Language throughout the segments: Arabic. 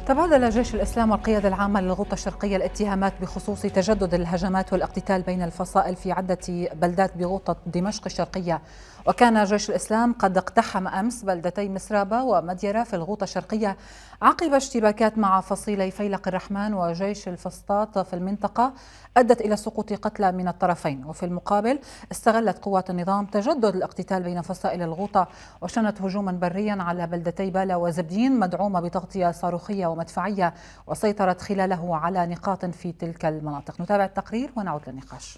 تبادل جيش الإسلام والقيادة العامة للغوطة الشرقية الاتهامات بخصوص تجدد الهجمات والاقتتال بين الفصائل في عدة بلدات بغوطة دمشق الشرقية. وكان جيش الإسلام قد اقتحم أمس بلدتي مسرابة ومديرة في الغوطة الشرقية عقب اشتباكات مع فصيلي فيلق الرحمن وجيش الفسطاط في المنطقة أدت إلى سقوط قتلى من الطرفين. وفي المقابل استغلت قوات النظام تجدد الاقتتال بين فصائل الغوطة وشنت هجوما بريا على بلدتي بالا وزبدين مدعومة بتغطية صاروخية ومدفعية، وسيطرت خلاله على نقاط في تلك المناطق. نتابع التقرير ونعود للنقاش.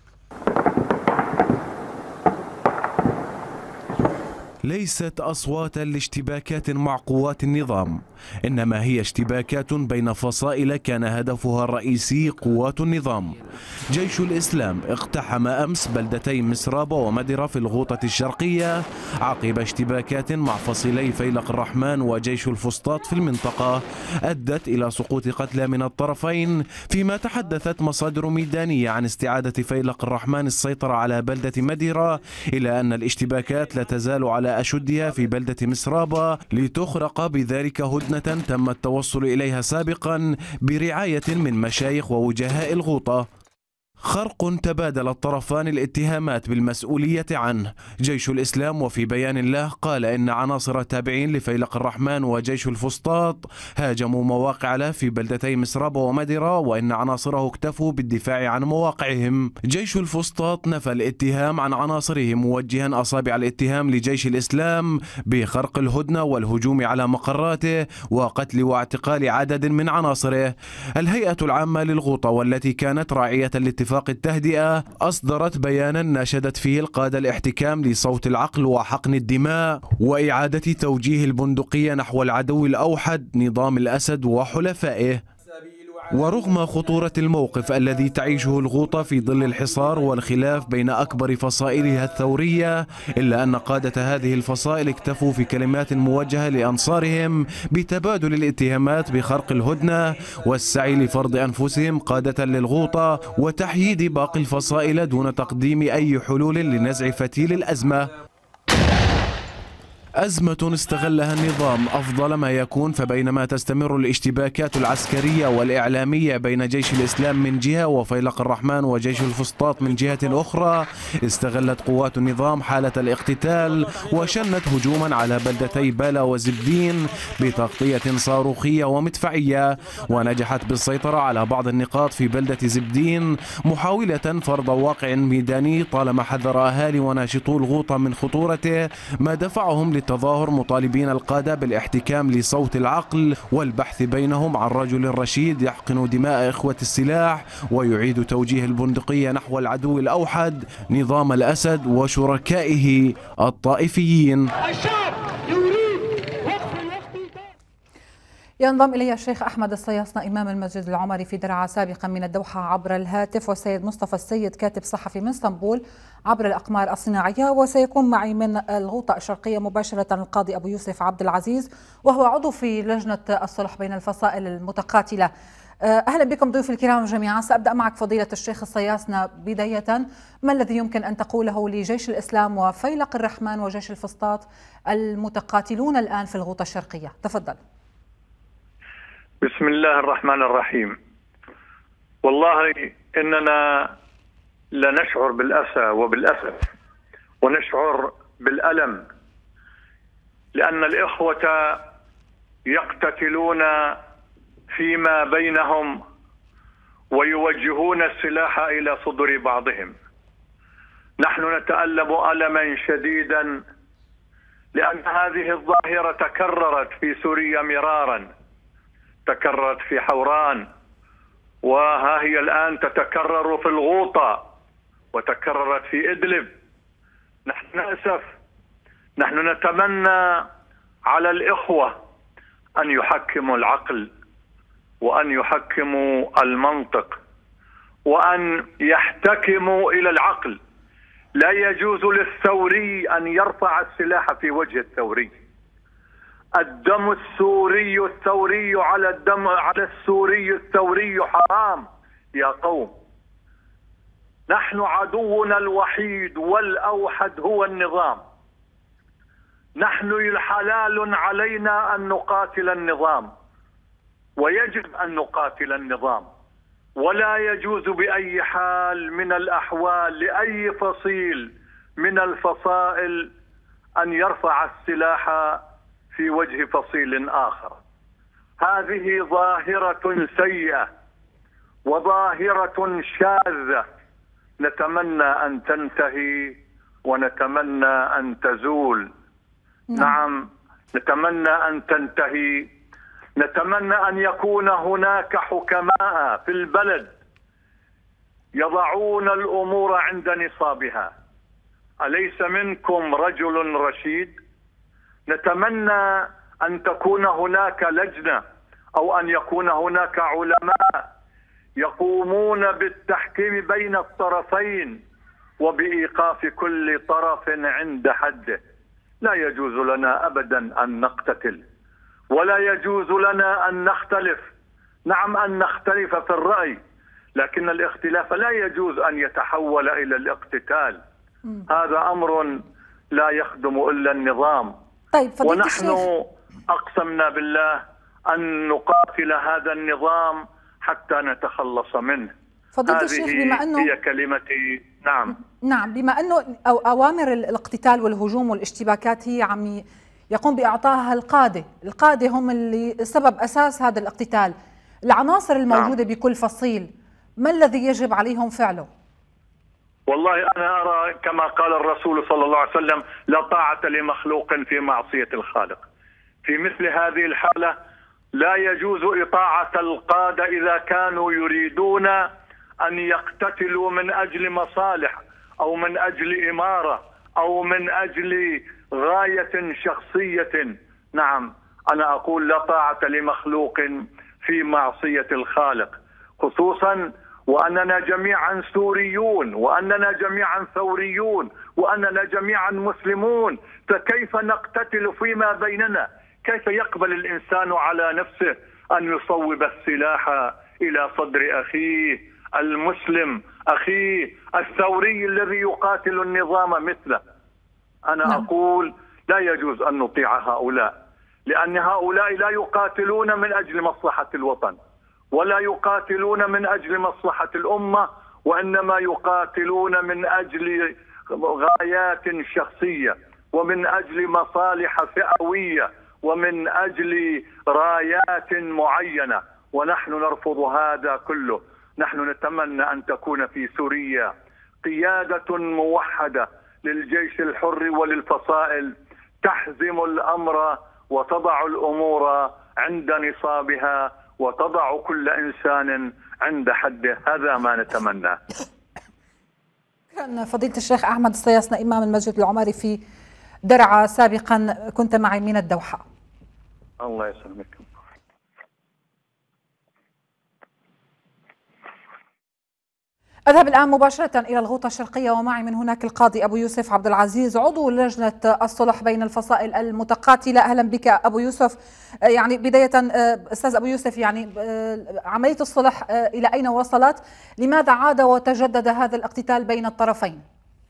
ليست أصواتا لاشتباكات مع قوات النظام، إنما هي اشتباكات بين فصائل كان هدفها الرئيسي قوات النظام. جيش الإسلام اقتحم أمس بلدتي مسرابة ومدرة في الغوطة الشرقية عقب اشتباكات مع فصيلي فيلق الرحمن وجيش الفسطاط في المنطقة أدت إلى سقوط قتلى من الطرفين، فيما تحدثت مصادر ميدانية عن استعادة فيلق الرحمن السيطرة على بلدة مدرة، إلى أن الاشتباكات لا تزال على أشدها في بلدة مسرابة لتخرق بذلك هدنة تم التوصل إليها سابقا برعاية من مشايخ ووجهاء الغوطة. خرق تبادل الطرفان الاتهامات بالمسؤولية عنه. جيش الإسلام وفي بيان له قال إن عناصر تابعين لفيلق الرحمن وجيش الفسطاط هاجموا مواقع له في بلدتي مسرابة ومدرة، وإن عناصره اكتفوا بالدفاع عن مواقعهم. جيش الفسطاط نفى الاتهام عن عناصره، موجها أصابع الاتهام لجيش الإسلام بخرق الهدنة والهجوم على مقراته وقتل واعتقال عدد من عناصره. الهيئة العامة للغوطة والتي كانت راعية لاتفاق التهدئة أصدرت بيانا ناشدت فيه القادة الاحتكام لصوت العقل وحقن الدماء وإعادة توجيه البندقية نحو العدو الأوحد نظام الأسد وحلفائه. ورغم خطورة الموقف الذي تعيشه الغوطة في ظل الحصار والخلاف بين أكبر فصائلها الثورية، إلا أن قادة هذه الفصائل اكتفوا في كلمات موجهة لأنصارهم بتبادل الاتهامات بخرق الهدنة والسعي لفرض أنفسهم قادة للغوطة وتحييد باقي الفصائل دون تقديم أي حلول لنزع فتيل الأزمة. أزمة استغلها النظام أفضل ما يكون، فبينما تستمر الاشتباكات العسكرية والإعلامية بين جيش الإسلام من جهة وفيلق الرحمن وجيش الفسطاط من جهة أخرى، استغلت قوات النظام حالة الاقتتال وشنت هجوما على بلدتي بالا وزبدين بتغطية صاروخية ومدفعية، ونجحت بالسيطرة على بعض النقاط في بلدة زبدين محاولة فرض واقع ميداني، طالما حذر أهالي وناشطو الغوطة من خطورته، ما دفعهم للتظاهر مطالبين القادة بالاحتكام لصوت العقل والبحث بينهم عن رجل رشيد يحقن دماء إخوة السلاح ويعيد توجيه البندقية نحو العدو الأوحد نظام الأسد وشركائه الطائفيين. ينضم إلي الشيخ أحمد الصياصنة إمام المسجد العمري في درعا سابقا من الدوحة عبر الهاتف، والسيد مصطفى السيد كاتب صحفي من اسطنبول عبر الأقمار الصناعية، وسيكون معي من الغوطة الشرقية مباشرة القاضي أبو يوسف عبد العزيز وهو عضو في لجنة الصلح بين الفصائل المتقاتلة. أهلا بكم ضيوف الكرام جميعا. سأبدأ معك فضيلة الشيخ الصياصنة بداية، ما الذي يمكن أن تقوله لجيش الإسلام وفيلق الرحمن وجيش الفسطاط المتقاتلون الآن في الغوطة الشرقية؟ تفضل. بسم الله الرحمن الرحيم. والله إننا لنشعر بالأسى وبالأسف ونشعر بالألم، لأن الإخوة يقتتلون فيما بينهم ويوجهون السلاح إلى صدور بعضهم. نحن نتألم ألما شديدا لأن هذه الظاهرة تكررت في سوريا مرارا، تكررت في حوران، وها هي الآن تتكرر في الغوطة وتكررت في إدلب. نحن نأسف، نحن نتمنى على الإخوة أن يحكموا العقل وأن يحكموا المنطق وأن يحتكموا إلى العقل. لا يجوز للثوري أن يرفع السلاح في وجه الثوري. الدم الثوري على السوري الثوري حرام يا قوم. نحن عدونا الوحيد والأوحد هو النظام. نحن حلال علينا أن نقاتل النظام، ويجب أن نقاتل النظام، ولا يجوز بأي حال من الأحوال لأي فصيل من الفصائل أن يرفع السلاح في وجه فصيل آخر. هذه ظاهرة سيئة وظاهرة شاذة، نتمنى أن تنتهي ونتمنى أن تزول. نعم، نتمنى أن تنتهي. نتمنى أن يكون هناك حكماء في البلد يضعون الأمور عند نصابها. أليس منكم رجل رشيد؟ نتمنى أن تكون هناك لجنة أو أن يكون هناك علماء يقومون بالتحكيم بين الطرفين وبإيقاف كل طرف عند حده. لا يجوز لنا أبدا أن نقتتل، ولا يجوز لنا أن نختلف. نعم، أن نختلف في الرأي، لكن الاختلاف لا يجوز أن يتحول إلى الاقتتال. هذا أمر لا يخدم إلا النظام. طيب ونحن أقسمنا بالله أن نقاتل هذا النظام حتى نتخلص منه. فضيلة الشيخ، بما أنه هي كلمتي. نعم، بما أنه أوامر الاقتتال والهجوم والاشتباكات هي عم يقوم بإعطائها القادة هم اللي سبب أساس هذا الاقتتال. العناصر الموجودة بكل فصيل ما الذي يجب عليهم فعله؟ والله أنا أرى كما قال الرسول صلى الله عليه وسلم: لا طاعة لمخلوق في معصية الخالق. في مثل هذه الحالة لا يجوز إطاعة القادة إذا كانوا يريدون أن يقتتلوا من أجل مصالح أو من أجل إمارة أو من أجل غاية شخصية. نعم، أنا أقول لا طاعة لمخلوق في معصية الخالق، خصوصا وأننا جميعا سوريون، وأننا جميعا ثوريون، وأننا جميعا مسلمون، فكيف نقتتل فيما بيننا؟ كيف يقبل الإنسان على نفسه أن يصوب السلاح إلى صدر أخيه المسلم، أخيه الثوري الذي يقاتل النظام مثله؟ أنا أقول لا يجوز أن نطيع هؤلاء، لأن هؤلاء لا يقاتلون من أجل مصلحة الوطن، ولا يقاتلون من أجل مصلحة الأمة، وإنما يقاتلون من أجل غايات شخصية، ومن أجل مصالح فئوية، ومن أجل رايات معينة، ونحن نرفض هذا كله. نحن نتمنى أن تكون في سوريا قيادة موحدة للجيش الحر وللفصائل تحزم الأمر وتضع الأمور عند نصابها وتضع كل إنسان عند حده. هذا ما نتمنى. كان فضيلة الشيخ أحمد الصياصنة إمام المسجد العمري في درعا سابقا، كنت معي من الدوحة. الله يسلمك. أذهب الآن مباشرة إلى الغوطة الشرقية ومعي من هناك القاضي أبو يوسف عبد العزيز، عضو لجنة الصلح بين الفصائل المتقاتلة. أهلا بك أبو يوسف. يعني بداية أستاذ أبو يوسف، يعني عملية الصلح إلى أين وصلت؟ لماذا عاد وتجدد هذا الاقتتال بين الطرفين؟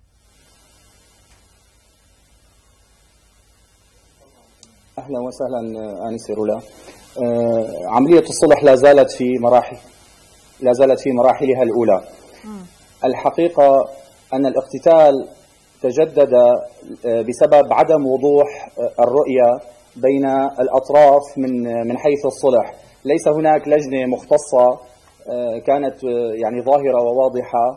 أهلا وسهلا آنسة رولا. عملية الصلح لا زالت في مراحلها الأولى. الحقيقة أن الاقتتال تجدد بسبب عدم وضوح الرؤية بين الأطراف من حيث الصلح. ليس هناك لجنة مختصة كانت يعني ظاهرة وواضحة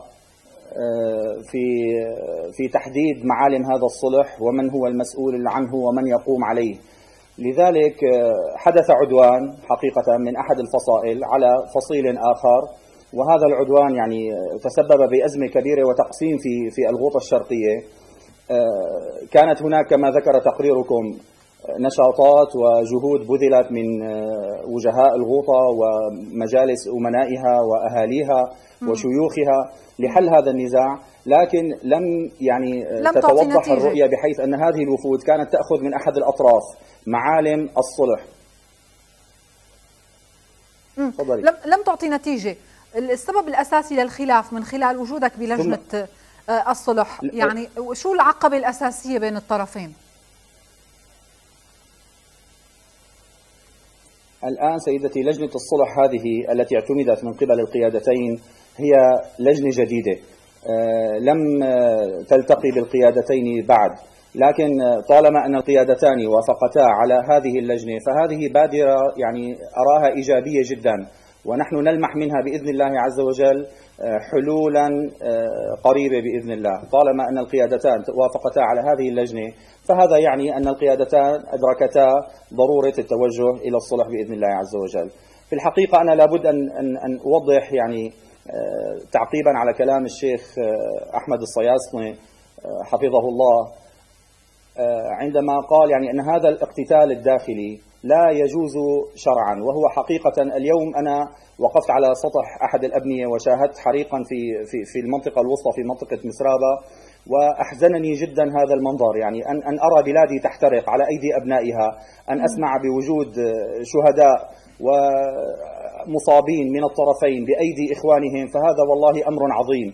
في تحديد معالم هذا الصلح ومن هو المسؤول عنه ومن يقوم عليه. لذلك حدث عدوان حقيقة من أحد الفصائل على فصيل آخر، وهذا العدوان يعني تسبب بأزمة كبيرة وتقسيم في الغوطة الشرقية. كانت هناك كما ذكر تقريركم نشاطات وجهود بذلت من وجهاء الغوطة ومجالس أمنائها وأهاليها وشيوخها لحل هذا النزاع، لكن لم تتوضح الرؤية بحيث أن هذه الوفود كانت تأخذ من أحد الأطراف معالم الصلح. لم تعطي نتيجة. السبب الأساسي للخلاف من خلال وجودك بلجنة الصلح، يعني شو العقبة الأساسية بين الطرفين؟ الآن سيدتي لجنة الصلح هذه التي اعتمدت من قبل القيادتين هي لجنة جديدة لم تلتقي بالقيادتين بعد، لكن طالما أن القيادتان وافقتا على هذه اللجنة فهذه بادرة يعني أراها إيجابية جدا، ونحن نلمح منها بإذن الله عز وجل حلولا قريبة بإذن الله. طالما أن القيادتان وافقتا على هذه اللجنة فهذا يعني أن القيادتان أدركتا ضرورة التوجه إلى الصلح بإذن الله عز وجل. في الحقيقة أنا لابد أن أوضح يعني تعقيبا على كلام الشيخ أحمد الصياصني حفظه الله عندما قال يعني أن هذا الاقتتال الداخلي لا يجوز شرعا، وهو حقيقة اليوم أنا وقفت على سطح أحد الأبنية وشاهدت حريقا في المنطقة الوسطى في منطقة مسرابة، وأحزنني جدا هذا المنظر، يعني أن أرى بلادي تحترق على أيدي أبنائها، أن أسمع بوجود شهداء ومصابين من الطرفين بأيدي إخوانهم، فهذا والله أمر عظيم.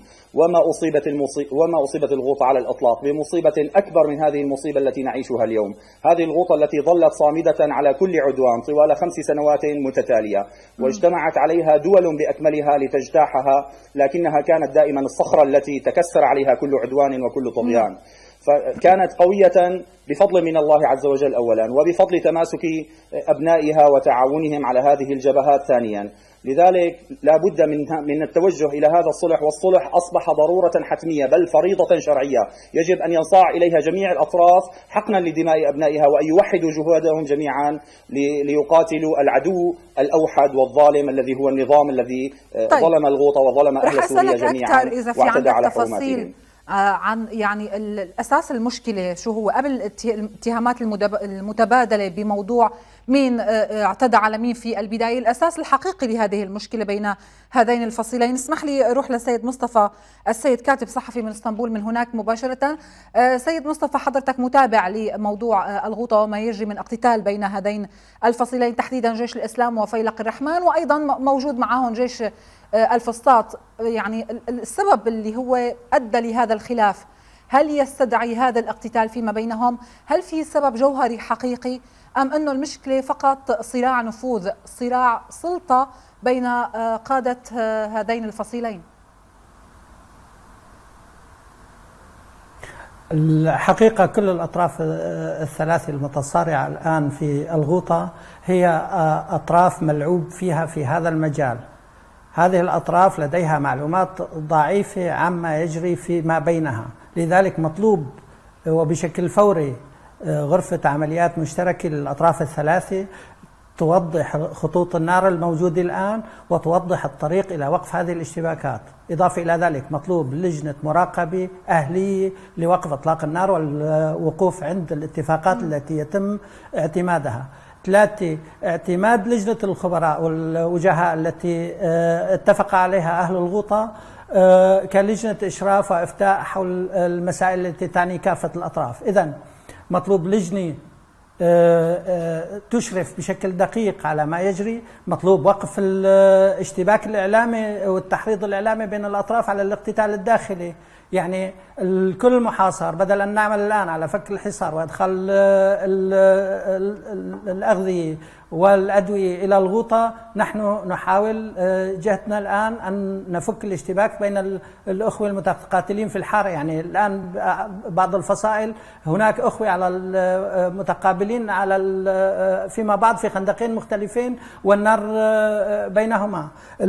وما أصيبت الغوطة على الإطلاق بمصيبة أكبر من هذه المصيبة التي نعيشها اليوم. هذه الغوطة التي ظلت صامدة على كل عدوان طوال 5 سنوات متتالية، واجتمعت عليها دول بأكملها لتجتاحها، لكنها كانت دائما الصخرة التي تكسر عليها كل عدوان وكل طغيان. فكانت قوية بفضل من الله عز وجل أولا، وبفضل تماسك أبنائها وتعاونهم على هذه الجبهات ثانيا. لذلك لا بد من التوجه إلى هذا الصلح، والصلح أصبح ضرورة حتمية بل فريضة شرعية يجب أن ينصاع إليها جميع الأطراف حقنا لدماء أبنائها، وأن يوحدوا جهودهم جميعا ليقاتلوا العدو الأوحد والظالم الذي هو النظام الذي ظلم الغوطة وظلم أهل سوريا جميعا واعتدى على حرماتهم. عن يعني الأساس المشكلة شو هو قبل الاتهامات المتبادلة بموضوع مين اعتدى على مين في البداية، الأساس الحقيقي لهذه المشكلة بين هذين الفصيلين. اسمح لي أروح للسيد مصطفى السيد، كاتب صحفي من اسطنبول من هناك مباشرة. سيد مصطفى، حضرتك متابع لموضوع الغوطة وما يجري من اقتتال بين هذين الفصيلين، تحديدا جيش الإسلام وفيلق الرحمن، وأيضا موجود معهم جيش الفسطاط. يعني السبب اللي هو أدى لهذا الخلاف، هل يستدعي هذا الاقتتال فيما بينهم؟ هل في سبب جوهري حقيقي، أم أنه المشكلة فقط صراع نفوذ، صراع سلطة بين قادة هذين الفصيلين؟ الحقيقة كل الأطراف الثلاث المتصارعة الآن في الغوطة هي أطراف ملعوب فيها في هذا المجال. هذه الأطراف لديها معلومات ضعيفة عما يجري فيما بينها، لذلك مطلوب وبشكل فوري غرفة عمليات مشتركة للأطراف الثلاثة توضح خطوط النار الموجودة الآن وتوضح الطريق إلى وقف هذه الاشتباكات. إضافة إلى ذلك مطلوب لجنة مراقبة أهلية لوقف إطلاق النار والوقوف عند الاتفاقات التي يتم اعتمادها. 3 اعتماد لجنة الخبراء والوجهاء التي اتفق عليها أهل الغوطة كلجنة إشراف وإفتاء حول المسائل التي تعني كافة الأطراف. إذن مطلوب لجنة تشرف بشكل دقيق على ما يجري، مطلوب وقف الاشتباك الإعلامي والتحريض الإعلامي بين الأطراف على الاقتتال الداخلي. يعني الكل محاصر، بدل أن نعمل الآن على فك الحصار وإدخال الأغذية والأدوية إلى الغوطة، نحن نحاول جهتنا الآن أن نفك الاشتباك بين الأخوة المتقاتلين في الحارة. يعني الآن بعض الفصائل هناك أخوة على المتقابلين على فيما بعض في خندقين مختلفين والنار بينهما.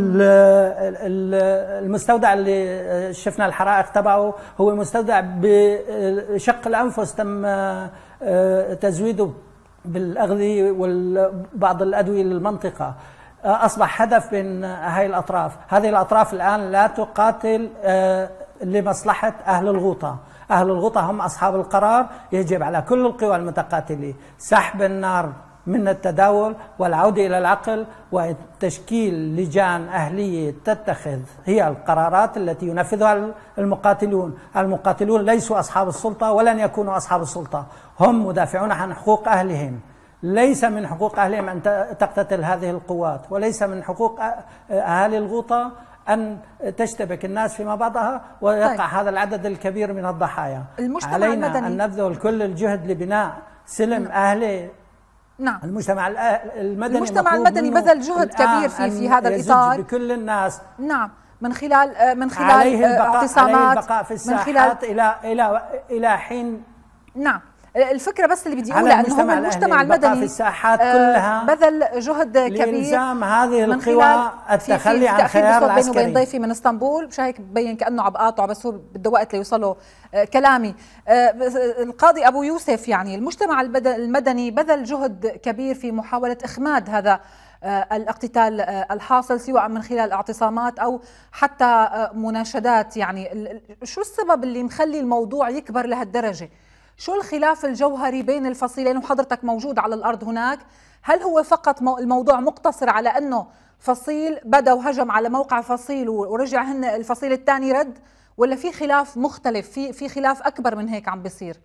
المستودع اللي شفنا الحرائق تبعه هو مستودع بشق الأنفس تم تزويده بالأغذية وبعض الأدوية للمنطقة. أصبح هدف بين هاي الأطراف. هذه الأطراف الآن لا تقاتل لمصلحة أهل الغوطة. أهل الغوطة هم أصحاب القرار. يجب على كل القوى المتقاتلة سحب النار من التداول والعودة إلى العقل وتشكيل لجان أهلية تتخذ هي القرارات التي ينفذها المقاتلون. المقاتلون ليسوا أصحاب السلطة ولن يكونوا أصحاب السلطة، هم مدافعون عن حقوق أهلهم. ليس من حقوق أهلهم أن تقتتل هذه القوات، وليس من حقوق أهالي الغوطة أن تشتبك الناس فيما بعضها ويقع هذا العدد الكبير من الضحايا. المجتمع علينا المدني أن نبذل كل الجهد لبناء سلم أهلي نعم. المجتمع المدني بذل جهد كبير في هذا الإطار بكل الناس. نعم، من خلال اعتصامات، البقاء في الساحات إلى حين. نعم، الفكرة بس اللي بدي أقولها أنه هو المجتمع المدني في الساحات كلها بذل جهد كبير لإلزام هذه القوى التخلي عن خيار العسكري. بيني وبين ضيفي من اسطنبول، مش هيك ببين كأنه عم بقاطعه، بس هو بده وقت ليوصله كلامي. القاضي أبو يوسف، يعني المجتمع المدني بذل جهد كبير في محاولة إخماد هذا الاقتتال الحاصل، سواء من خلال اعتصامات أو حتى مناشدات. يعني شو السبب اللي مخلي الموضوع يكبر لهالدرجة؟ شو الخلاف الجوهري بين الفصيلين وحضرتك موجود على الأرض هناك؟ هل هو فقط الموضوع مقتصر على أنه فصيل بدأ وهجم على موقع فصيل ورجع الفصيل الثاني رد، ولا في خلاف مختلف، في خلاف أكبر من هيك عم بيصير؟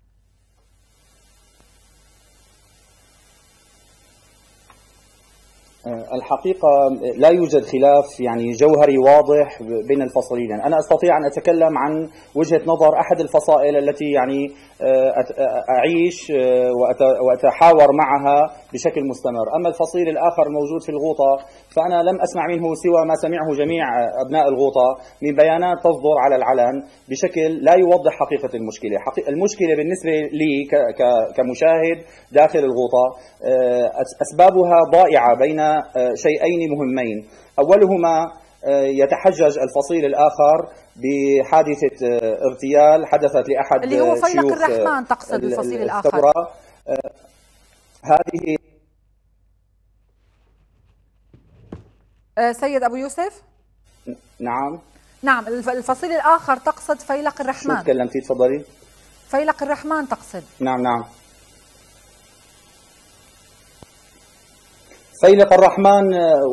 الحقيقة لا يوجد خلاف يعني جوهري واضح بين الفصيلين. أنا أستطيع أن أتكلم عن وجهة نظر أحد الفصائل التي يعني أعيش وأتحاور معها بشكل مستمر. أما الفصيل الآخر الموجود في الغوطة فأنا لم أسمع منه سوى ما سمعه جميع أبناء الغوطة من بيانات تصدر على العلن بشكل لا يوضح حقيقة المشكلة. المشكلة بالنسبة لي كمشاهد داخل الغوطة أسبابها ضائعة بين شيئين مهمين. أولهما يتحجج الفصيل الآخر بحادثة اغتيال حدثت لأحد اللي هو فيلق الرحمن، تقصد الفصيل الآخر. هذه سيد أبو يوسف؟ نعم الفصيل الآخر تقصد فيلق الرحمن. شو تكلمتي؟ تفضلي. فيلق الرحمن تقصد. نعم فيلق الرحمن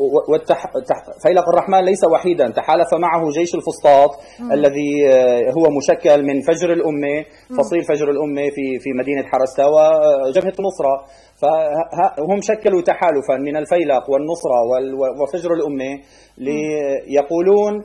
فيلق الرحمن ليس وحيدا، تحالف معه جيش الفسطاط الذي هو مشكل من فجر الأمة، فصيل فجر الأمة في مدينة حرستا وجبهة النصرة، فهم شكلوا تحالفا من الفيلق والنصرة وفجر الأمة يقولون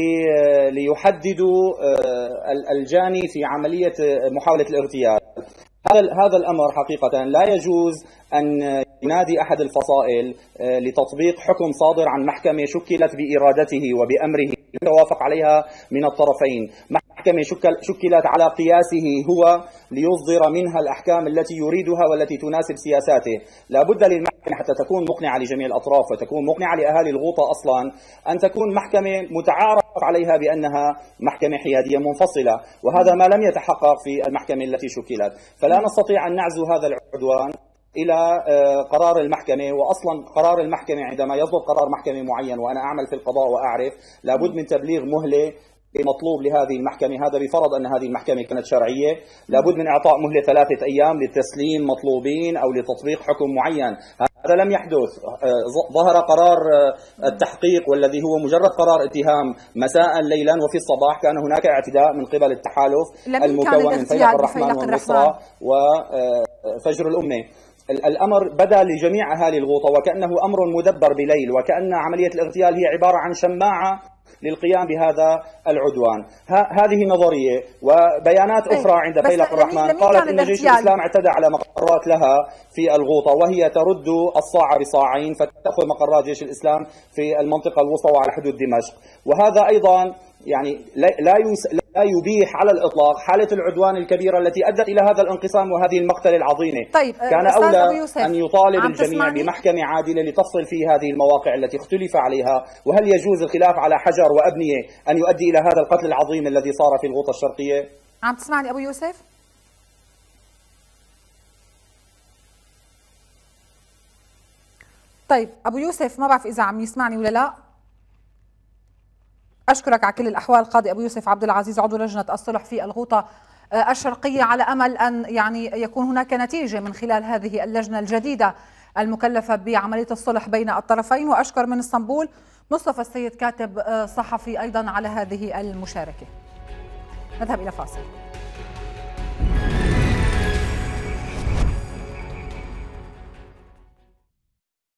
ليحددوا الجاني في عملية محاولة الاغتيال. هذا الأمر حقيقة لا يجوز أن ينادي أحد الفصائل لتطبيق حكم صادر عن محكمة شكلت بإرادته وبأمره يتوافق عليها من الطرفين، محكمة شكلت على قياسه هو ليصدر منها الأحكام التي يريدها والتي تناسب سياساته. لا بد للمحكمة حتى تكون مقنعة لجميع الأطراف وتكون مقنعة لأهالي الغوطة أصلا أن تكون محكمة متعارف عليها بأنها محكمة حيادية منفصلة، وهذا ما لم يتحقق في المحكمة التي شكلت. فلا نستطيع أن نعزو هذا العدوان إلى قرار المحكمة، وأصلا قرار المحكمة عندما يصدر قرار محكمة معين، وأنا أعمل في القضاء وأعرف، لابد من تبليغ مهلة مطلوب لهذه المحكمة، هذا بفرض أن هذه المحكمة كانت شرعية، لابد من إعطاء مهلة 3 أيام لتسليم مطلوبين أو لتطبيق حكم معين. هذا لم يحدث. ظهر قرار التحقيق والذي هو مجرد قرار اتهام مساء ليلا، وفي الصباح كان هناك اعتداء من قبل التحالف المكون من فيلق الرحمن والنصرة وفجر الأمة. الأمر بدا لجميع أهالي الغوطة وكأنه أمر مدبر بليل، وكأن عملية الاغتيال هي عبارة عن شماعة للقيام بهذا العدوان. هذه نظرية. وبيانات أخرى عند فيلق الرحمن قالت إن جيش الإسلام اعتدى على مقرات لها في الغوطة، وهي ترد الصاع بصاعين، فتأخذ مقرات جيش الإسلام في المنطقة الوسطى وعلى حدود دمشق. وهذا أيضا يعني لا يبيح على الإطلاق حالة العدوان الكبيرة التي أدت إلى هذا الانقسام وهذه المقتلة العظيمة. طيب، كان أولى أن يطالب الجميع بمحكمة عادلة لتفصل في هذه المواقع التي اختلف عليها، وهل يجوز الخلاف على حجر وأبنية أن يؤدي إلى هذا القتل العظيم الذي صار في الغوطة الشرقية؟ عم تسمعني أبو يوسف؟ طيب أبو يوسف، ما بعرف إذا عم يسمعني ولا لا. أشكرك على كل الأحوال قاضي أبو يوسف عبد العزيز، عضو لجنة الصلح في الغوطة الشرقية، على أمل أن يعني يكون هناك نتيجة من خلال هذه اللجنة الجديدة المكلفة بعملية الصلح بين الطرفين. وأشكر من اسطنبول مصطفى السيد كاتب صحفي أيضا على هذه المشاركة. نذهب إلى فاصل.